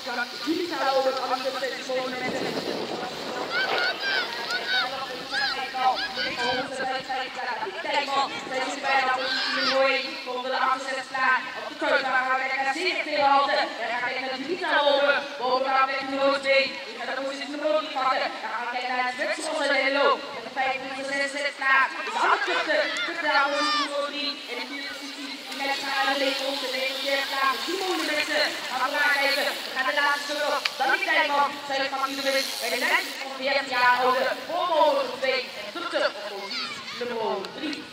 kan digitaal over alle monumenten. Onder de 68 staan op de keuze. Dan gaan we lekker naar 17 handen. Dan gaan we lekker naar digitaal over. Bovenaan met de noot 2. Ik ga de moeite in de rood vatten. Dan gaan we lekker naar het Zwitserse en de loop. En de 25 staat. Dus alle vluchten. De positie voor 3. En de 4 positie. Die met schade leeg ons. De 49 staat. Die monumenten. Gaan we aankijken. We gaan de laatste stuk op. Dan die tijdman. Zijn van die de winst. Bij de mensen van 40 jaar ouder. Voor mogelijk 2. En vluchten op positie nummer 3.